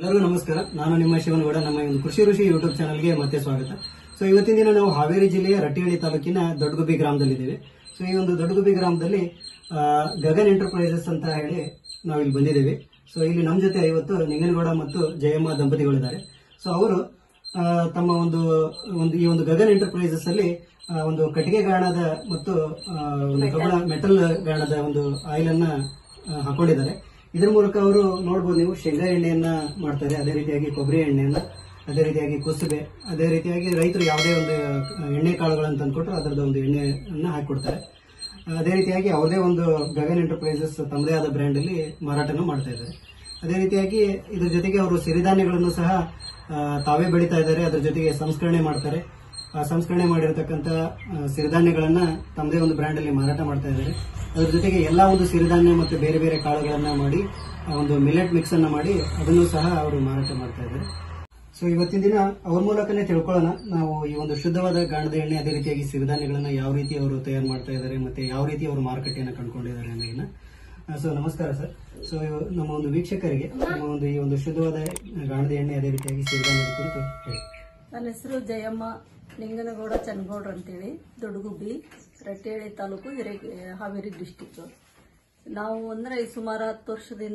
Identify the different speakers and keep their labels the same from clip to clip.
Speaker 1: ಎಲ್ಲರಿಗೂ ನಮಸ್ಕಾರ. ನಾನು ನಿಮ್ಮ ಶಿವನಗೌಡ. ನಮ್ಮ ಒಂದು ಕೃಷಿ ಋಷಿ ಯೂಟ್ಯೂಬ್ ಚಾನಲ್ಗೆ ಮತ್ತೆ ಸ್ವಾಗತ. ಸೊ ಇವತ್ತಿನ ದಿನ ನಾವು ಹಾವೇರಿ ಜಿಲ್ಲೆಯ ರಟ್ಟಿಹಳ್ಳಿ ತಾಲೂಕಿನ ದೊಡ್ಡಗುಬ್ಬಿ ಗ್ರಾಮದಲ್ಲಿದ್ದೇವೆ. ಸೊ ಈ ಒಂದು ದೊಡ್ಡಗುಬ್ಬಿ ಗ್ರಾಮದಲ್ಲಿ ಗಗನ್ ಎಂಟರ್ಪ್ರೈಸಸ್ ಅಂತ ಹೇಳಿ ನಾವು ಇಲ್ಲಿ ಬಂದಿದ್ದೇವೆ. ಸೊ ಇಲ್ಲಿ ನಮ್ಮ ಜೊತೆ ಇವತ್ತು ನಿಂಗನಗೌಡ ಮತ್ತು ಜಯಮ್ಮ ದಂಪತಿಗಳಿದ್ದಾರೆ. ಸೊ ಅವರು ತಮ್ಮ ಈ ಒಂದು ಗಗನ್ ಎಂಟರ್ಪ್ರೈಸಸ್ ಅಲ್ಲಿ ಒಂದು ಕಟ್ಟಿಗೆ ಗಾಣದ ಮತ್ತು ಒಂದು ಕಬ್ಬಣ ಮೆಟಲ್ ಗಾಣದ ಒಂದು ಆಯಿಲ್ ಅನ್ನ ಹಾಕೊಂಡಿದ್ದಾರೆ. ಇದರ ಮೂಲಕ ಅವರು ನೋಡಬಹುದು, ನೀವು ಶೇಂಗಾ ಎಣ್ಣೆಯನ್ನ ಮಾಡ್ತಾರೆ, ಅದೇ ರೀತಿಯಾಗಿ ಕೊಬ್ಬರಿ ಎಣ್ಣೆಯನ್ನ, ಅದೇ ರೀತಿಯಾಗಿ ಕುಸುಬೆ, ಅದೇ ರೀತಿಯಾಗಿ ರೈತರು ಯಾವುದೇ ಒಂದು ಎಣ್ಣೆ ಕಾಳುಗಳನ್ನು ತಂದುಕೊಟ್ಟು ಅದರದ ಒಂದು ಎಣ್ಣೆಯನ್ನ ಹಾಕಿಕೊಡ್ತಾರೆ. ಅದೇ ರೀತಿಯಾಗಿ ಅವ್ರದೇ ಒಂದು ಗಗನ್ ಎಂಟರ್ಪ್ರೈಸಸ್ ತಮ್ಮದೇ ಆದ ಬ್ರ್ಯಾಂಡ್ ಅಲ್ಲಿ ಮಾರಾಟನೂ ಮಾಡ್ತಾ ಇದ್ದಾರೆ. ಅದೇ ರೀತಿಯಾಗಿ ಇದ್ರ ಜೊತೆಗೆ ಅವರು ಸಿರಿಧಾನ್ಯಗಳನ್ನು ಸಹ ತಾವೇ ಬೆಳೀತಾ ಇದ್ದಾರೆ. ಅದ್ರ ಜೊತೆಗೆ ಸಂಸ್ಕರಣೆ ಮಾಡ್ತಾರೆ. ಸಂಸ್ಕರಣೆ ಮಾಡಿರತಕ್ಕಂತ ಸಿರಿಧಾನ್ಯಗಳನ್ನ ತಮ್ಮದೇ ಒಂದು ಬ್ರ್ಯಾಂಡ್ ಅಲ್ಲಿ ಮಾರಾಟ ಮಾಡ್ತಾ ಇದ್ದಾರೆ. ಅದ್ರ ಜೊತೆಗೆ ಎಲ್ಲಾ ಒಂದು ಸಿರಿಧಾನ್ಯ ಮತ್ತು ಬೇರೆ ಬೇರೆ ಕಾಳುಗಳನ್ನ ಮಾಡಿ ಒಂದು ಮಿಲೆಟ್ ಮಿಕ್ಸ್ ಅನ್ನ ಮಾಡಿ ಅದನ್ನು ಸಹ ಅವರು ಮಾರಾಟ ಮಾಡ್ತಾ ಇದ್ದಾರೆ. ಸೊ ಇವತ್ತಿನ ದಿನ ಅವ್ರ ಮೂಲಕನೇ ತಿಳ್ಕೊಳ್ಳೋಣ ನಾವು ಈ ಒಂದು ಶುದ್ಧವಾದ ಗಾಣದ ಎಣ್ಣೆ, ಅದೇ ರೀತಿಯಾಗಿ ಸಿರಿಧಾನ್ಯಗಳನ್ನ ಯಾವ ರೀತಿ ಅವರು ತಯಾರು ಮಾಡ್ತಾ ಇದ್ದಾರೆ ಮತ್ತೆ ಯಾವ ರೀತಿ ಅವರು ಮಾರುಕಟ್ಟೆಯನ್ನು ಕಂಡುಕೊಂಡಿದ್ದಾರೆ ಅನ್ನೋದನ್ನ. ಸೊ ನಮಸ್ಕಾರ ಸರ್. ಸೊ ನಮ್ಮ ಒಂದು ವೀಕ್ಷಕರಿಗೆ ನಮ್ಮ ಒಂದು ಈ ಒಂದು ಶುದ್ಧವಾದ ಗಾಣದ ಎಣ್ಣೆ, ಅದೇ ರೀತಿಯಾಗಿ ಸಿರಿಧಾನ್ಯದ ಕುರಿತು ಹೇಳಿ.
Speaker 2: ನನ್ನ ಹೆಸರು ಜಯಮ್ಮ ನಿಂಗನಗೌಡ ಚನ್ನಗೌಡ್ರ ಅಂತೇಳಿ, ದೊಡ್ಡಗುಬ್ಬಿ, ರಟ್ಟಿಹಳ್ಳಿ ತಾಲೂಕು, ಹಾವೇರಿ ಡಿಸ್ಟಿಕ್. ನಾವು ಅಂದ್ರೆ ಸುಮಾರು 10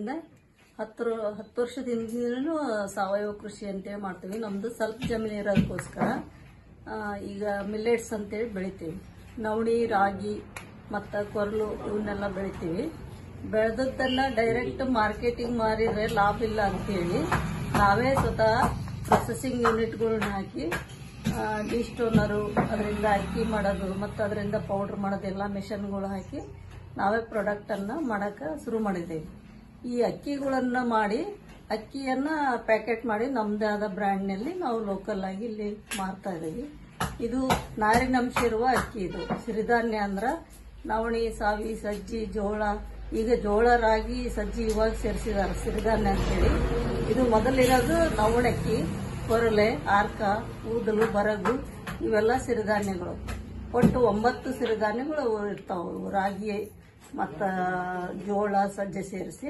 Speaker 2: ವರ್ಷದಿಂದ ಸಾವಯವ ಕೃಷಿ ಅಂತೇಳಿ ಮಾಡ್ತೀವಿ. ನಮ್ದು ಸ್ವಲ್ಪ ಜಮೀನು ಇರೋದಕ್ಕೋಸ್ಕರ ಈಗ ಮಿಲ್ಲೆಟ್ಸ್ ಅಂತೇಳಿ ಬೆಳಿತೀವಿ. ನವಣಿ, ರಾಗಿ ಮತ್ತು ಕೊರಲು ಇವನ್ನೆಲ್ಲ ಬೆಳಿತೀವಿ. ಬೆಳೆದದ್ದನ್ನ ಡೈರೆಕ್ಟ್ ಮಾರ್ಕೆಟಿಂಗ್ ಮಾರಿದ್ರೆ ಲಾಭ ಇಲ್ಲ ಅಂತೇಳಿ ನಾವೇ ಸ್ವತಃ ಪ್ರೊಸೆಸಿಂಗ್ ಯೂನಿಟ್ಗಳನ್ನ ಹಾಕಿ ಡಿಸ್ಟೋನರು, ಅದರಿಂದ ಅಕ್ಕಿ ಮಾಡೋದು ಮತ್ತು ಅದರಿಂದ ಪೌಡರ್ ಮಾಡೋದೆಲ್ಲ ಮೆಷಿನ್ಗಳು ಹಾಕಿ ನಾವೇ ಪ್ರಾಡಕ್ಟ್ ಅನ್ನ ಮಾಡಕ್ಕೆ ಶುರು ಮಾಡಿದ್ದೇವೆ. ಈ ಅಕ್ಕಿಗಳನ್ನ ಮಾಡಿ ಅಕ್ಕಿಯನ್ನ ಪ್ಯಾಕೆಟ್ ಮಾಡಿ ನಮ್ದೇ ಆದ ಬ್ರ್ಯಾಂಡ್ನಲ್ಲಿ ನಾವು ಲೋಕಲ್ ಆಗಿ ಇಲ್ಲಿ ಮಾರ್ತಾ ಇದ್ದೀವಿ. ಇದು ನಾರಿನಂಶ ಇರುವ ಅಕ್ಕಿ. ಇದು ಸಿರಿಧಾನ್ಯ ಅಂದ್ರ ನವಣಿ, ಸಾವಿ, ಸಜ್ಜಿ, ಜೋಳ. ಈಗ ಜೋಳ, ರಾಗಿ, ಸಜ್ಜಿ ಇವಾಗ ಸೇರಿಸಿದಾರೆ ಸಿರಿಧಾನ್ಯ ಅಂತೇಳಿ. ಇದು ಮೊದಲಿರೋದು ನವಣಕ್ಕಿ, ಕೊರಲೆ, ಆರ್ಕ, ಊದಲು, ಬರಗು, ಇವೆಲ್ಲ ಸಿರಿಧಾನ್ಯಗಳು. ಒಟ್ಟು 9 ಸಿರಿಧಾನ್ಯಗಳು ಇರ್ತಾವೆ. ರಾಗಿ ಮತ್ತ ಜೋಳ, ಸಜ್ಜೆ ಸೇರಿಸಿ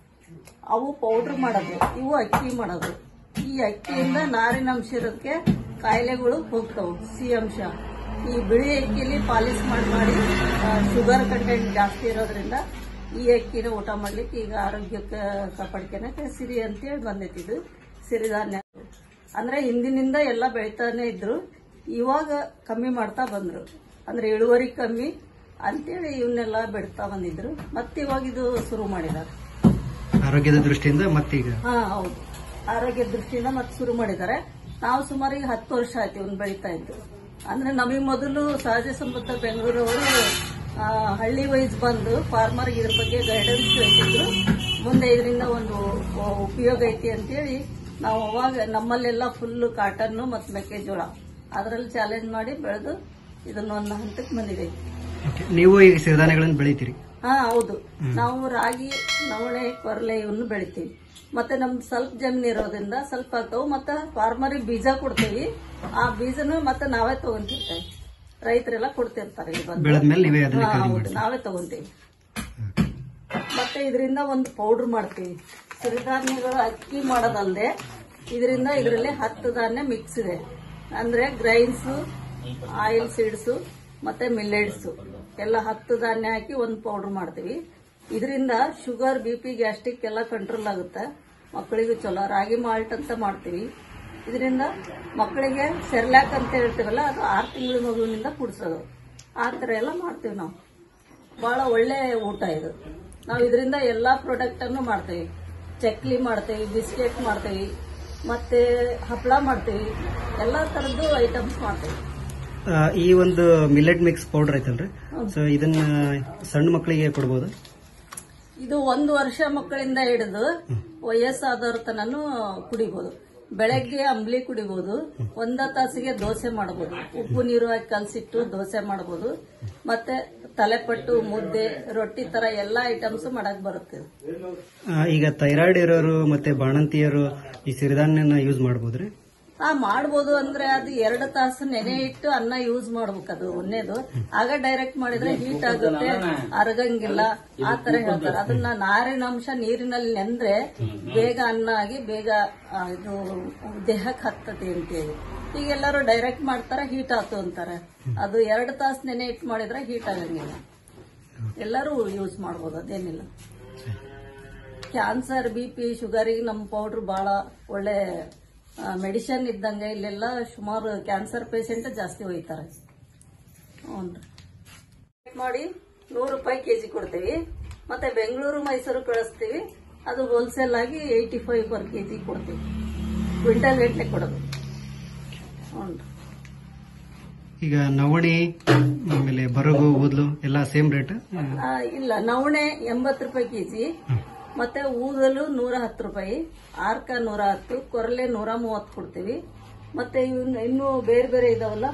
Speaker 2: ಅವು ಪೌಡರ್ ಮಾಡೋದು, ಇವು ಅಕ್ಕಿ ಮಾಡೋದು. ಈ ಅಕ್ಕಿಯಿಂದ ನಾರಿನಂಶ ಇರೋದಕ್ಕೆ ಕಾಯಿಲೆಗಳು ಹೋಗ್ತಾವೆ, ಸಿ ಅಂಶ. ಈ ಬಿಳಿ ಅಕ್ಕಿಲಿ ಪಾಲಿಶ್ ಮಾಡಿ ಶುಗರ್ ಕಂಟೆಂಟ್ ಜಾಸ್ತಿ ಇರೋದ್ರಿಂದ ಈ ಅಕ್ಕಿನ ಊಟ ಮಾಡ್ಲಿಕ್ಕೆ ಈಗ ಆರೋಗ್ಯಕ್ಕೆ ಕಾಪಾಡ್ಕೊಳಕ್ಕೆ ಸಿರಿ ಅಂತೇಳಿ ಬಂದೈತಿ. ಇದು ಸಿರಿಧಾನ್ಯ ಅಂದ್ರೆ ಹಿಂದಿನಿಂದ ಎಲ್ಲ ಬೆಳಿತಾನೆ ಇದ್ರು, ಇವಾಗ ಕಮ್ಮಿ ಮಾಡ್ತಾ ಬಂದ್ರು. ಅಂದ್ರೆ ಇಳುವರಿ ಕಮ್ಮಿ ಅಂತೇಳಿ ಇವನ್ನೆಲ್ಲ ಬೆಳಿತಾ ಬಂದಿದ್ರು. ಮತ್ತೆ ಇವಾಗ ಇದು ಶುರು ಮಾಡಿದ್ದಾರೆ
Speaker 1: ಆರೋಗ್ಯದ ದೃಷ್ಟಿಯಿಂದ. ಮತ್ತೀಗ
Speaker 2: ಹೌದು, ಆರೋಗ್ಯದ ದೃಷ್ಟಿಯಿಂದ ಮತ್ತೆ ಶುರು ಮಾಡಿದ್ದಾರೆ. ನಾವು ಸುಮಾರು ಈಗ 10 ವರ್ಷ ಆಯ್ತು ಇವನ್ ಬೆಳಿತಾ ಇದ್ದು. ಅಂದ್ರೆ ನಮಗೆ ಮೊದಲು ಸಹಜ ಸಂಪತ್ತ ಬೆಂಗಳೂರವರು ಹಳ್ಳಿ ವೈಸ್ ಬಂದು ಫಾರ್ಮರ್ಗೆ ಇದ್ರ ಬಗ್ಗೆ ಗೈಡೆನ್ಸ್ ಕಳಿಸಿದ್ರು. ಮುಂದೆ ಇದರಿಂದ ಒಂದು ಉಪಯೋಗ ಐತಿ ಅಂತೇಳಿ ನಾವು ಅವಾಗ ನಮ್ಮಲ್ಲೆಲ್ಲ ಫುಲ್ ಕಾಟನ್ ಮತ್ತು ಮೆಕ್ಕೆಜೋಳ ಅದರಲ್ಲಿ ಚಾಲೆಂಜ್ ಮಾಡಿ ಬೆಳೆದು ಇದನ್ನೊಂದು ಹಂತಕ್ಕೆ ಬಂದಿದೆ.
Speaker 1: ನೀವು ಈಗ ಸಿರಿಧಾನ್ಯಗಳನ್ನು ಬೆಳಿತೀರಿ?
Speaker 2: ಹೌದು. ನಾವು ರಾಗಿ, ನವಣೆ, ಕೊರಲೆ ಇವನ್ನು ಬೆಳಿತೀವಿ. ಮತ್ತೆ ನಮ್ದು ಸ್ವಲ್ಪ ಜಮೀನು ಇರೋದ್ರಿಂದ ಸ್ವಲ್ಪ ಆಗ್ತಾವು. ಮತ್ತೆ ಫಾರ್ಮರಿಗೆ ಬೀಜ ಕೊಡ್ತೀವಿ. ಆ ಬೀಜನು ಮತ್ತೆ ನಾವೇ ತಗೊಂತಿರ್ತೇವೆ. ರೈತರೆಲ್ಲ ಕೊಡ್ತಿರ್ತಾರೆ. ನಾವೇ ತಗೊಂತೀವಿ. ಮತ್ತೆ ಇದರಿಂದ ಒಂದು ಪೌಡರ್ ಮಾಡ್ತೀವಿ. ಸಿರಿಧಾನ್ಯಗಳು ಅಕ್ಕಿ ಮಾಡೋದಲ್ಲದೆ ಇದರಲ್ಲಿ 10 ಧಾನ್ಯ ಮಿಕ್ಸ್ ಇದೆ. ಅಂದ್ರೆ ಗ್ರೈನ್ಸ್, ಆಯಿಲ್ ಸೀಡ್ಸ್ ಮತ್ತೆ ಮಿಲ್ಲೆಟ್ಸ್ ಎಲ್ಲ 10 ಧಾನ್ಯ ಹಾಕಿ ಒಂದು ಪೌಡರ್ ಮಾಡ್ತೀವಿ. ಇದರಿಂದ ಶುಗರ್, BP, ಗ್ಯಾಸ್ಟ್ರಿಕ್ ಎಲ್ಲ ಕಂಟ್ರೋಲ್ ಆಗುತ್ತೆ. ಮಕ್ಕಳಿಗೂ ಚಲೋ. ರಾಗಿ ಮಾಲ್ಟ್ ಅಂತ ಮಾಡ್ತೀವಿ. ಇದರಿಂದ ಮಕ್ಕಳಿಗೆ ಸೆರ್ಲ್ಯಾಕ್ ಅಂತ ಹೇಳ್ತೀವಲ್ಲ, ಅದು 6 ತಿಂಗಳ ಮಗುವಿನಿಂದ ಕುಡಿಸೋದು. ಆ ಥರ ಎಲ್ಲ ಮಾಡ್ತೀವಿ ನಾವು. ಬಹಳ ಒಳ್ಳೆ ಊಟ ಇದು. ನಾವು ಇದರಿಂದ ಎಲ್ಲಾ ಪ್ರಾಡಕ್ಟ್ ಅನ್ನು ಮಾಡ್ತೀವಿ. ಚಕ್ಲಿ ಮಾಡ್ತೀವಿ, ಬಿಸ್ಕೆಟ್ ಮಾಡ್ತೀವಿ, ಮತ್ತೆ ಹಪ್ಪಳ ಮಾಡ್ತೀವಿ, ಎಲ್ಲಾ ತರದ್ದು ಐಟಮ್ಸ್ ಮಾಡ್ತೀವಿ.
Speaker 1: ಈ ಒಂದು ಮಿಲೆಟ್ ಮಿಕ್ಸ್ ಪೌಡರ್ ಐತಲ್ರಿ, ಸೊ ಇದನ್ನ ಸಣ್ಣ ಮಕ್ಕಳಿಗೆ ಕೊಡಬಹುದು?
Speaker 2: ಇದು 1 ವರ್ಷ ಮಕ್ಕಳಿಂದ ಹಿಡಿದು ವಯಸ್ಸಾದವ್ರ ತನೂ ಕುಡಿಬಹುದು. ಬೆಳಗ್ಗೆ ಅಂಬ್ಲಿ ಕುಡಿಬಹುದು. 1 ತಾಸಿಗೆ ದೋಸೆ ಮಾಡಬಹುದು. ಉಪ್ಪು ನೀರು ಹಾಕಿ ಕಲಸಿಟ್ಟು ದೋಸೆ ಮಾಡಬಹುದು. ಮತ್ತೆ ತಲೆಪಟ್ಟು, ಮುದ್ದೆ, ರೊಟ್ಟಿ ತರ ಎಲ್ಲಾ ಐಟಮ್ಸ್ ಮಾಡಕ್ ಬರುತ್ತೆ.
Speaker 1: ಈಗ ಥೈರಾಯ್ಡ್ ಇರೋರು ಮತ್ತೆ ಬಾಣಂತಿಯರು ಈ ಸಿರಿಧಾನ್ಯನ ಯೂಸ್ ಮಾಡಬಹುದ್ರಿ?
Speaker 2: ಮಾಡ್ಬೋದು ಅಂದ್ರೆ ಅದು 2 ತಾಸು ನೆನೆ ಇಟ್ಟು ಅನ್ನ ಯೂಸ್ ಮಾಡ್ಬೇಕು. ಅದು ಒಂದೇದು. ಆಗ ಡೈರೆಕ್ಟ್ ಮಾಡಿದ್ರೆ ಹೀಟ್ ಆಗುತ್ತೆ, ಅರಗಂಗಿಲ್ಲ, ಆ ತರ ಹೇಳ್ತಾರೆ. ಅದನ್ನ ನಾರಿನಾಂಶ ನೀರಿನಲ್ಲಿ ನೆಂದ್ರೆ ಬೇಗ ಅನ್ನ ಆಗಿ ಬೇಗ ಇದು ದೇಹಕ್ಕೆ ಹತ್ತತಿ ಅಂತೇಳಿ. ಈಗ ಎಲ್ಲರೂ ಡೈರೆಕ್ಟ್ ಮಾಡ್ತಾರೆ, ಹೀಟ್ ಆತು ಅಂತಾರೆ. ಅದು 2 ತಾಸು ನೆನೆ ಇಟ್ಟು ಮಾಡಿದ್ರೆ ಹೀಟ್ ಆಗಂಗಿಲ್ಲ. ಎಲ್ಲರೂ ಯೂಸ್ ಮಾಡ್ಬೋದು, ಅದೇನಿಲ್ಲ. ಕ್ಯಾನ್ಸರ್, BP, ಶುಗರಿಗೆ ನಮ್ಮ ಪೌಡರ್ ಬಹಳ ಒಳ್ಳೆ ಮೆಡಿಸಿನ್ ಇದ್ದಂಗೆ. ಇಲ್ಲೆಲ್ಲ ಸುಮಾರು ಕ್ಯಾನ್ಸರ್ ಪೇಷಂಟ್ ಜಾಸ್ತಿ ಒಯ್ತಾರೆ. ಮಾಡಿ 100 ರೂಪಾಯಿ ಕೆಜಿ ಕೊಡ್ತೀವಿ. ಮತ್ತೆ ಬೆಂಗಳೂರು, ಮೈಸೂರು ಕಳಿಸ್ತೀವಿ. ಅದು ಹೋಲ್ಸೇಲ್ ಆಗಿ 85 ಪರ್ ಕೆಜಿ ಕೊಡ್ತೀವಿ. ಕ್ವಿಂಟಲ್ ಗಟ್ಟಲೆ ಕೊಡೋದು.
Speaker 1: ಈಗ ನವಣೆ ಆಮೇಲೆ ಬರಗು, ಊದ್ಲು ಎಲ್ಲ ಸೇಮ್ ರೇಟ್?
Speaker 2: ಇಲ್ಲ, ನವಣೆ 80 ರೂಪಾಯಿ ಕೆಜಿ, ಮತ್ತೆ ಊದಲು 110 ರೂಪಾಯಿ, ಆರ್ಕ 110, ಕೊರಲೆ 130 ಕೊಡ್ತೀವಿ. ಮತ್ತೆ ಇನ್ನು ಬೇರೆ ಬೇರೆ ಇದಾವಲ್ಲ,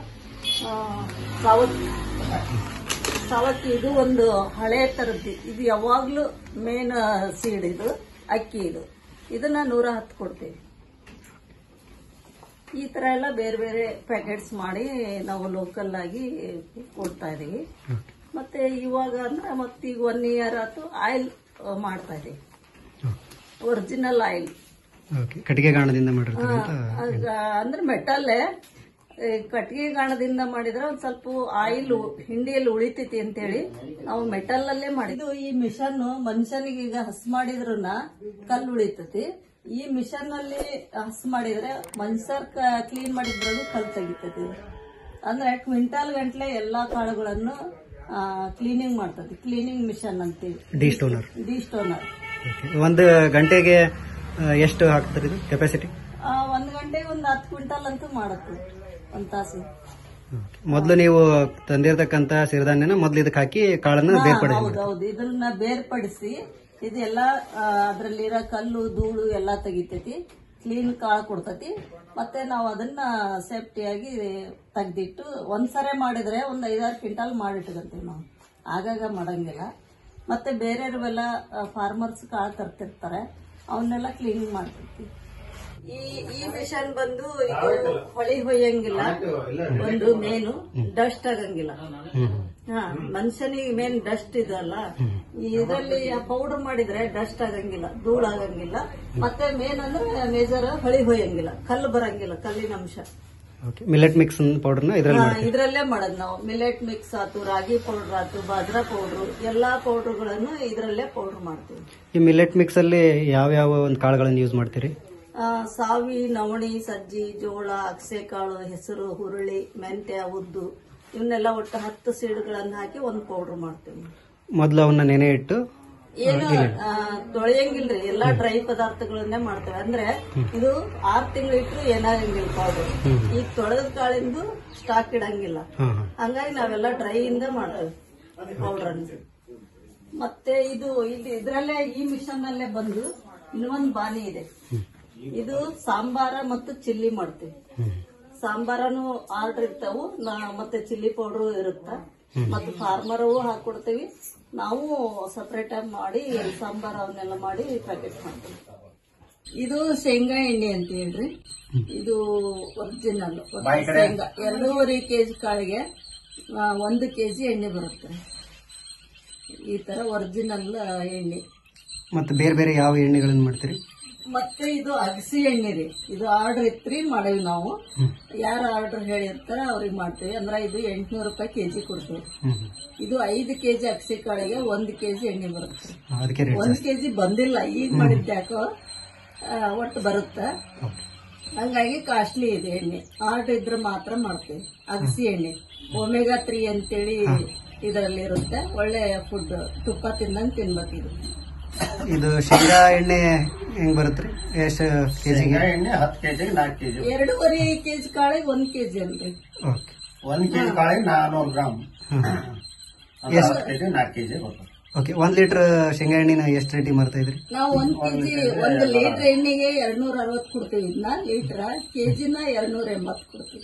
Speaker 2: ಸಾವಕ್ಕಿ ಇದು ಒಂದು ಹಳೆ ತರದ್ದು. ಇದು ಯಾವಾಗ್ಲೂ ಮೇನ್ ಸೀಡ್, ಇದು ಅಕ್ಕಿ. ಇದನ್ನ 110 ಕೊಡ್ತೀವಿ. ಈ ತರ ಎಲ್ಲ ಬೇರೆ ಬೇರೆ ಪ್ಯಾಕೆಟ್ಸ್ ಮಾಡಿ ನಾವು ಲೋಕಲ್ ಆಗಿ ಕೊಡ್ತಾ ಇದೀವಿ. ಮತ್ತೆ ಇವಾಗ ಅಂದ್ರೆ ಮತ್ತೀಗ 1 ಇಯರ್ ಆಯ್ತು ಆಯಿಲ್ ಮಾಡ್ತಾ ಇದೀವಿ, ಒರಿಜಿನಲ್ ಆಯಿಲ್.
Speaker 1: ಕಟ್ಟಿಗೆ ಗಾಣದಿಂದ ಮಾಡಿರ್ತೀವಿ
Speaker 2: ಅಂದ್ರೆ ಮೆಟಲ್ಲೇ. ಕಟ್ಟಿಗೆ ಗಾಣದಿಂದ ಮಾಡಿದ್ರೆ ಒಂದ್ ಸ್ವಲ್ಪ ಆಯಿಲ್ ಹಿಂಡಿಯಲ್ಲಿ ಉಳಿತೈತಿ ಅಂತೇಳಿ ನಾವು ಮೆಟಲ್ ಅಲ್ಲೇ ಮಾಡಿದ್ವಿ. ಈ ಮಿಷನ್ ಮನುಷ್ಯನಿಗೆ ಈಗ ಹಸ್ ಮಾಡಿದ್ರನ್ನ ಕಲ್ಲು ಉಳಿತೈತಿ. ಈ ಮಿಷನ್ ಅಲ್ಲಿ ಹಸ್ ಮಾಡಿದ್ರೆ ಮನುಷ್ಯರ್ ಕ್ಲೀನ್ ಮಾಡಿದ್ರೂ ಕಲ್ಲು ತೆಗಿತೈತಿ. ಅಂದ್ರೆ ಕ್ವಿಂಟಾಲ್ ಗಂಟ್ಲೆ ಎಲ್ಲಾ ಕಾಳುಗಳನ್ನು ಕ್ಲೀನಿಂಗ್ ಮಾಡ್ತೈತಿ. ಕ್ಲೀನಿಂಗ್ ಮಿಷನ್ ಅಂತೀವಿ, ಡಿ ಸ್ಟೋನರ್.
Speaker 1: ಒಂದು ಗಂಟೆಗೆ ಎಷ್ಟು ಹಾಕ್ತಾರೆ ಇದು ಕೆಪಾಸಿಟಿ?
Speaker 2: 1 ಗಂಟೆಗೆ ಒಂದು 10 ಕ್ವಿಂಟಲ್ ಅಂತೂ ಮಾಡತ್ತೆ, 1 ತಾಸು.
Speaker 1: ಮೊದಲು ನೀವು ತಂದಿರತಕ್ಕಂತ ಸಿರಿಧಾನ್ಯನ ಮೊದಲು ಇದಕ್ಕೆ ಹಾಕಿ ಕಾಳನ್ನ ಬೇರ್ಪಡಿಸಿ?
Speaker 2: ಹೌದೌದು, ಇದನ್ನ ಬೇರ್ಪಡಿಸಿ ಇದೆಲ್ಲ ಅದ್ರಲ್ಲಿರೋ ಕಲ್ಲು ಧೂಳು ಎಲ್ಲಾ ತೆಗಿತೈತಿ. ಕ್ಲೀನ್ ಕಾಳು ಕೊಡ್ತೈತಿ. ಮತ್ತೆ ನಾವು ಅದನ್ನ ಸೇಫ್ಟಿಯಾಗಿ ತೆಗ್ದಿಟ್ಟು ಒಂದ್ಸರೆ ಮಾಡಿದ್ರೆ ಒಂದು 5-6 ಕ್ವಿಂಟಲ್ ಮಾಡಿಟ್ಕೊಂತೀವಿ ನಾವು. ಆಗಾಗ ಮಾಡಂಗಿಲ್ಲ. ಮತ್ತೆ ಬೇರೆಯವ್ರೆಲ್ಲ ಫಾರ್ಮರ್ಸ್ ಕಾಳು ತರ್ತಿರ್ತಾರೆ, ಅವನ್ನೆಲ್ಲ ಕ್ಲೀನಿಂಗ್ ಮಾಡ್ತಿರ್ತೀವಿ. ಈ ಮಿಷನ್ ಬಂದು ಇದು ಹೊಳಿ ಹೊಯ್ಯಂಗಿಲ್ಲ, ಒಂದು ಮೇನು ಡಸ್ಟ್ ಆಗಂಗಿಲ್ಲ. ಮನುಷ್ಯನಿಗೆ ಮೇನ್ ಡಸ್ಟ್ ಇದಲ್ಲ, ಇದರಲ್ಲಿ ಪೌಡರ್ ಮಾಡಿದ್ರೆ ಡಸ್ಟ್ ಆಗಂಗಿಲ್ಲ, ಧೂಳು ಆಗಂಗಿಲ್ಲ. ಮತ್ತೆ ಮೇನ್ ಅಂದ್ರೆ ಮೇಜರ್ ಹೊಳಿ ಹೊಯ್ಯಂಗಿಲ್ಲ, ಕಲ್ಲು ಬರಂಗಿಲ್ಲ, ಕಲ್ಲಿನ ಅಂಶ.
Speaker 1: ಮಿಲೆಟ್ ಮಿಕ್ಸ್ ಪೌಡರ್ನ
Speaker 2: ಇದ್ರಲ್ಲೇ ಮಾಡೋದು ನಾವು. ಮಿಲೆಟ್ ಮಿಕ್ಸ್ ಆತು, ರಾಗಿ ಪೌಡರ್ ಆತು, ಬಾಜ್ರಾ ಪೌಡರ್, ಎಲ್ಲಾ ಪೌಡರ್ಗಳನ್ನು ಇದ್ರಲ್ಲೇ ಪೌಡರ್ ಮಾಡ್ತೀವಿ.
Speaker 1: ಈ ಮಿಲೆಟ್ ಮಿಕ್ಸ್ ಅಲ್ಲಿ ಯಾವ ಒಂದು ಕಾಳುಗಳನ್ನು ಯೂಸ್ ಮಾಡ್ತೀರಿ?
Speaker 2: ಸಾವಿ, ನವಣಿ, ಸಜ್ಜಿ, ಜೋಳ, ಅಗಸೆಕಾಳು, ಹೆಸರು, ಹುರುಳಿ, ಮೆಂತ್ಯ, ಉದ್ದು ಇವನ್ನೆಲ್ಲ ಒಟ್ಟು 10 ಸೀಡ್ಗಳನ್ನು ಹಾಕಿ ಒಂದು ಪೌಡರ್ ಮಾಡ್ತೀವಿ.
Speaker 1: ಮೊದಲು ಅವನ್ನ ನೆನೆ ಇಟ್ಟು
Speaker 2: ಏನು ತೊಳೆಯಂಗಿಲ್ರಿ, ಎಲ್ಲಾ ಡ್ರೈ ಪದಾರ್ಥಗಳನ್ನೇ ಮಾಡ್ತೇವೆ. ಅಂದ್ರೆ ಇದು 6 ತಿಂಗಳು ಇಟ್ಟರು ಏನಾಗಂಗಿಲ್ಲ ಪೌಡರ್. ಈಗ ತೊಳೆದ ಕಾಳಿಂದು ಸ್ಟಾಕ್ ಇಡಂಗಿಲ್ಲ, ಹಂಗಾಗಿ ನಾವೆಲ್ಲ ಡ್ರೈ ಇಂದ ಮಾಡ್ತೇವೆ ಪೌಡರ್. ಮತ್ತೆ ಇದು ಇದ್ರಲ್ಲೇ ಈ ಮಿಷನ್ ಅಲ್ಲೇ ಬಂದು ಇನ್ನೊಂದು ಬಾನಿ ಇದೆ. ಇದು ಸಾಂಬಾರ ಮತ್ತು ಚಿಲ್ಲಿ ಮಾಡ್ತೀವಿ. ಸಾಂಬಾರನು ಆರ್ಡರ್ ಇರ್ತಾವು, ಮತ್ತೆ ಚಿಲ್ಲಿ ಪೌಡರ್ ಇರುತ್ತ, ಮತ್ತೆ ಫಾರ್ಮರ್ ಹಾಕೊಡ್ತೀವಿ. ನಾವು ಸಪರೇಟ್ ಆಗಿ ಮಾಡಿ ಸಾಂಬಾರ್ ಅವನ್ನೆಲ್ಲ ಮಾಡಿ ಪ್ಯಾಕೆಟ್ ಮಾಡ್ತೀವಿ. ಇದು ಶೇಂಗಾ ಎಣ್ಣೆ ಅಂತ ಹೇಳ್ರಿ, ಇದು ಒರಿಜಿನಲ್ ಶೇಂಗಾ. 2.5 ಕೆಜಿ ಕಾಳಿಗೆ 1 ಕೆಜಿ ಎಣ್ಣೆ ಬರುತ್ತೆ. ಈ ತರ ಒರಿಜಿನಲ್ ಎಣ್ಣೆ.
Speaker 1: ಮತ್ತೆ ಬೇರೆ ಬೇರೆ ಯಾವ ಎಣ್ಣೆಗಳನ್ನು ಮಾಡ್ತೀರಿ?
Speaker 2: ಮತ್ತೆ ಇದು ಅಗಸಿ ಎಣ್ಣೆ ರೀ. ಇದು ಆರ್ಡರ್ ಇತ್ರಿ ಮಾಡೇವಿ ನಾವು. ಯಾರು ಆರ್ಡರ್ ಹೇಳಿರ್ತಾರ ಅವ್ರಿಗೆ ಮಾಡ್ತೇವೆ. ಅಂದ್ರೆ ಇದು 800 ರೂಪಾಯಿ ಕೆಜಿ ಕೊಡ್ತೇವೆ. ಇದು 5 ಕೆಜಿ ಅಗಸಿ ಕಾಳಿಗೆ 1 ಕೆಜಿ ಎಣ್ಣೆ ಬರುತ್ತೆ. 1 ಕೆಜಿ ಬಂದಿಲ್ಲ, ಈಗ ಮಾಡಿದ್ಯಾಕೋ ಒಟ್ಟು ಬರುತ್ತೆ. ಹಂಗಾಗಿ ಕಾಸ್ಟ್ಲಿ ಇದೆ ಎಣ್ಣೆ. ಆರ್ಡರ್ ಇದ್ರೆ ಮಾತ್ರ ಮಾಡ್ತೇವೆ. ಅಗಸಿ ಎಣ್ಣೆ ಒಮೆಗಾ 3 ಅಂತೇಳಿ ಇದರಲ್ಲಿ ಇರುತ್ತೆ. ಒಳ್ಳೆ ಫುಡ್, ತುಪ್ಪ ತಿಂದಂಗೆ ತಿನ್ಬೇಕು.
Speaker 1: ಇದು ಶೇಂಗಾ ಎಣ್ಣೆ ಹೆಂಗ್ ಬರುತ್ತೆ? ಎಷ್ಟು ಕೆಜಿಗೆ?
Speaker 3: ಎಣ್ಣೆ 10 ಕೆಜಿಗೆ 4 ಕೆಜಿ.
Speaker 2: 2.5 ಕೆಜಿ ಕಾಳಿಗೆ 1 ಕೆಜಿ ಅಲ್ರಿ.
Speaker 3: 1 ಕೆಜಿ ಕಾಳಿಗೆ 400 ಗ್ರಾಮ್. 10 ಕೆಜಿ 4 ಕೆಜಿ ಬರ್ತದೆ.
Speaker 1: ಓಕೆ, 1 ಲೀಟರ್ ಶೇಂಗಾ ಎಣ್ಣೆನ ಎಷ್ಟು ರೇಟಿಗೆ ಮಾರ್ತಾ ಇದ್ರಿ?
Speaker 2: ನಾವು 1 ಲೀಟರ್ ಎಣ್ಣೆಗೆ 260 ಕೊಡ್ತೀವಿ. ಇದನ್ನ ಲೀಟರ್, ಕೆಜಿನ 280 ಕೊಡ್ತೀವಿ.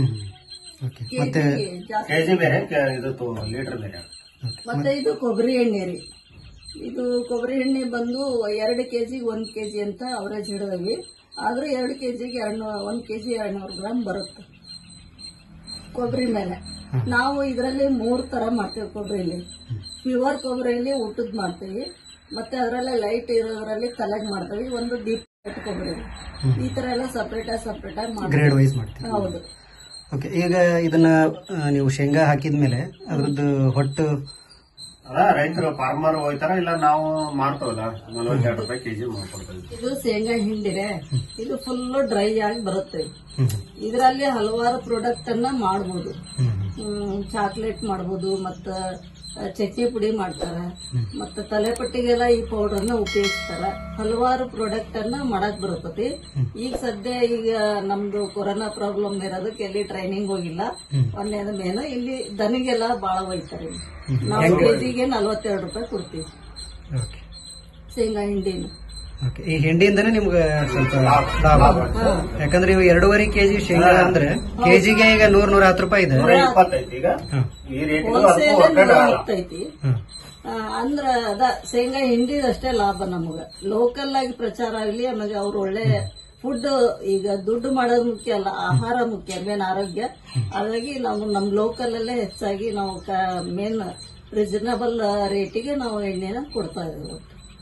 Speaker 1: ಮತ್ತೆ
Speaker 3: ಕೆಜಿ ಬೇರೆ, ಇದು ಲೀಟರ್ ಬೇರೆ.
Speaker 2: ಮತ್ತೆ ಇದು ಕೊಬ್ಬರಿ ಎಣ್ಣೆ ರೀ. ಇದು ಕೊಬ್ಬರಿ ಎಣ್ಣೆ ಬಂದು 2 ಕೆಜಿ 1 ಕೆಜಿ ಅಂತ ಅವರೇಜ್ ಹಿಡಿದವಿ. ಆದ್ರೂ 2 ಕೆಜಿಗೆ 1 ಕೆಜಿ 200 ಗ್ರಾಮ್ ಬರುತ್ತೆ ಕೊಬ್ಬರಿ ಮೇಲೆ. ನಾವು ಇದರಲ್ಲಿ 3 ತರ ಮಾಡ್ತೇವೆ. ಕೊಬ್ಬರಿಯಲ್ಲಿ ಪ್ಯೂರ್ ಕೊಬ್ಬರಿಯಲ್ಲಿ ಊಟದ್ ಮಾಡ್ತೀವಿ, ಮತ್ತೆ ಅದರಲ್ಲೇ ಲೈಟ್ ಇರೋದ್ರಲ್ಲಿ ಕಲೆಕ್ಟ್ ಮಾಡ್ತೀವಿ, ಒಂದು ಡೀಪ್ ಕೊಬ್ಬರಿ. ಈ ತರ ಎಲ್ಲ ಸಪರೇಟ್ ಆಗಿ
Speaker 1: ಗ್ರೇಡ್ ವೈಸ್ ಮಾಡ್ತೀವಿ.
Speaker 2: ಹೌದು.
Speaker 1: ಓಕೆ, ಈಗ ಇದನ್ನ ನೀವು ಶೇಂಗಾ ಹಾಕಿದ್ಮೇಲೆ ಅದ್ರದ್ದು ಹೊಟ್ಟು
Speaker 3: ರೈತರು ಫಾರ್ಮರ್ ಹೋಯ್ತಾರ, ಇಲ್ಲ ನಾವು ಮಾಡ್ತೇವಲ್ಲ 42 ರೂಪಾಯಿ ಕೆಜಿ ಮಾಡ್ಕೊಡ್ತೇವೆ.
Speaker 2: ಇದು ಶೇಂಗಾ ಹಿಂಡಿರೆ ಇದು ಫುಲ್ ಡ್ರೈ ಆಗಿ ಬರುತ್ತೆ. ಇದರಲ್ಲಿ ಹಲವಾರು ಪ್ರಾಡಕ್ಟ್ ಅನ್ನ ಮಾಡಬಹುದು. ಚಾಕ್ಲೇಟ್ ಮಾಡಬಹುದು, ಮತ್ತ ಚಟ್ನಿ ಪುಡಿ ಮಾಡ್ತಾರ, ಮತ್ತ ತಲೆಪಟ್ಟಿಗೆಲ್ಲ ಈ ಪೌಡರ್ ನ ಉಪಯೋಗಿಸ್ತಾರ. ಹಲವಾರು ಪ್ರಾಡಕ್ಟ್ ಅನ್ನ ಮಾಡಕ್ ಬರುತ್ತತಿ. ಈಗ ಸದ್ಯ ನಮ್ದು ಕೊರೋನಾ ಪ್ರಾಬ್ಲಮ್ ಇರೋದಕ್ಕೆ ಎಲ್ಲಿ ಟ್ರೈನಿಂಗ್ ಹೋಗಿಲ್ಲ. ಒಂದೇದ ಮೇನು ಇಲ್ಲಿ ದನಿಗೆಲ್ಲ ಬಾಳ ಒಯ್ತಾರೆ. ನಾವು ಕೆಜಿಗೆ 42 ರೂಪಾಯಿ ಕೊಡ್ತೀವಿ ಶೇಂಗಾ ಹಿಂಡಿನ.
Speaker 1: ಈ ಹಿಂಡಿಯಿಂದನೇ ನಿಮ್ಗೆ ಸ್ವಲ್ಪ ಲಾಭ, ಯಾಕಂದ್ರೆ ಇವು 2.5 ಕೆಜಿ ಶೇಂಗಾ ಅಂದ್ರೆ ಕೆಜಿಗೆ ಈಗ 100-110 ರೂಪಾಯಿ ಇದೆ.
Speaker 3: 120 ಈಗ ಈ ರೇಟ್
Speaker 2: ಹೋಗ್ತೈತಿ. ಅಂದ್ರ ಶೇಂಗಾ ಹಿಂಡಿದಷ್ಟೇ ಲಾಭ ನಮಗ. ಲೋಕಲ್ ಆಗಿ ಪ್ರಚಾರ ಆಗ್ಲಿ, ಆಮೇಲೆ ಅವ್ರು ಒಳ್ಳೆ ಫುಡ್, ಈಗ ದುಡ್ಡು ಮಾಡೋದು ಮುಖ್ಯ ಅಲ್ಲ, ಆಹಾರ ಮುಖ್ಯ, ಮೇನ್ ಆರೋಗ್ಯ. ಹಾಗಾಗಿ ನಾವು ನಮ್ ಲೋಕಲ್ ಅಲ್ಲೇ ಹೆಚ್ಚಾಗಿ ನಾವು ಮೇನ್ ರೀಸನಬಲ್ ರೇಟಿಗೆ ನಾವು ಎಣ್ಣೆನ ಕೊಡ್ತಾ ಇದ್ದೀವಿ.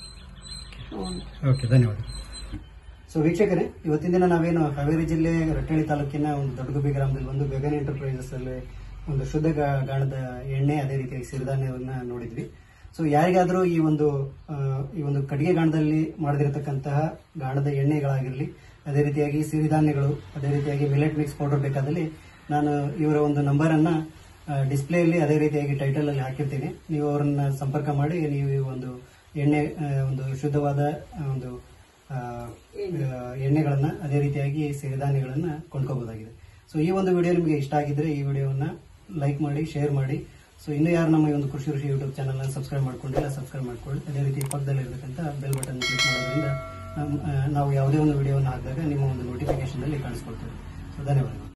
Speaker 1: ಓಕೆ, ಧನ್ಯವಾದ. ಸೊ ವೀಕ್ಷಕರೇ, ಇವತ್ತಿನ ದಿನ ನಾವೇನು ಹಾವೇರಿ ಜಿಲ್ಲೆ ರಟ್ಟಳ್ಳಿ ತಾಲೂಕಿನ ಒಂದು ದೊಡ್ಡಗುಬ್ಬಿ ಗ್ರಾಮದಲ್ಲಿ ಒಂದು ಗಗನ್ ಎಂಟರ್ಪ್ರೈಸಸ್ ಅಲ್ಲಿ ಒಂದು ಶುದ್ಧ ಗಾಣದ ಎಣ್ಣೆ, ಅದೇ ರೀತಿಯಾಗಿ ಸಿರಿಧಾನ್ಯವನ್ನ ನೋಡಿದ್ವಿ. ಸೊ ಯಾರಿಗಾದ್ರೂ ಈ ಒಂದು ಕಟ್ಟಿಗೆ ಗಾಣದಲ್ಲಿ ಮಾಡದಿರತಕ್ಕಂತಹ ಗಾಣದ ಎಣ್ಣೆಗಳಾಗಿರಲಿ, ಅದೇ ರೀತಿಯಾಗಿ ಸಿರಿಧಾನ್ಯಗಳು, ಅದೇ ರೀತಿಯಾಗಿ ಮಿಲೆಟ್ ಮಿಕ್ಸ್ ಪೌಡರ್ ಬೇಕಾದಲ್ಲಿ ನಾನು ಇವರ ಒಂದು ನಂಬರ್ ಅನ್ನ ಡಿಸ್ಪ್ಲೇಯಲ್ಲಿ ಅದೇ ರೀತಿಯಾಗಿ ಟೈಟಲ್ ಅಲ್ಲಿ ಹಾಕಿರ್ತೀನಿ. ನೀವು ಅವರನ್ನ ಸಂಪರ್ಕ ಮಾಡಿ ನೀವು ಈ ಒಂದು ಎಣ್ಣೆ, ಒಂದು ಶುದ್ಧವಾದ ಒಂದು ಎಣ್ಣೆಗಳನ್ನ, ಅದೇ ರೀತಿಯಾಗಿ ಸಿರಿಧಾನ್ಯಗಳನ್ನ ಕೊಂಡ್ಕೋಬಹುದಾಗಿದೆ. ಸೊ ಈ ಒಂದು ವಿಡಿಯೋ ನಿಮಗೆ ಇಷ್ಟ ಆಗಿದ್ರೆ ಈ ವಿಡಿಯೋವನ್ನ ಲೈಕ್ ಮಾಡಿ, ಶೇರ್ ಮಾಡಿ. ಸೊ ಇನ್ನು ಯಾರು ನಮ್ಮ ಈ ಒಂದು Krishi Rishi YouTube channel subscribe ಮಾಡ್ಕೊಂಡಿಲ್ಲ, ಸಬ್ಸ್ಕ್ರೈಬ್ ಮಾಡ್ಕೊಳ್ಳಿ. ಅದೇ ರೀತಿ ಪಕ್ಕದಲ್ಲಿ ಇರತಕ್ಕಂಥ ಬೆಲ್ ಬಟನ್ ಕ್ಲಿಕ್ ಮಾಡೋದ್ರಿಂದ ನಾವು ಯಾವುದೇ ಒಂದು ವಿಡಿಯೋವನ್ನು ಹಾಕಿದಾಗ ನಿಮ್ಮ ಒಂದು ನೋಟಿಫಿಕೇಶನ್ ಅಲ್ಲಿ ಕಾಣಿಸ್ಕೊಳ್ತೇವೆ. ಸೊ ಧನ್ಯವಾದಗಳು.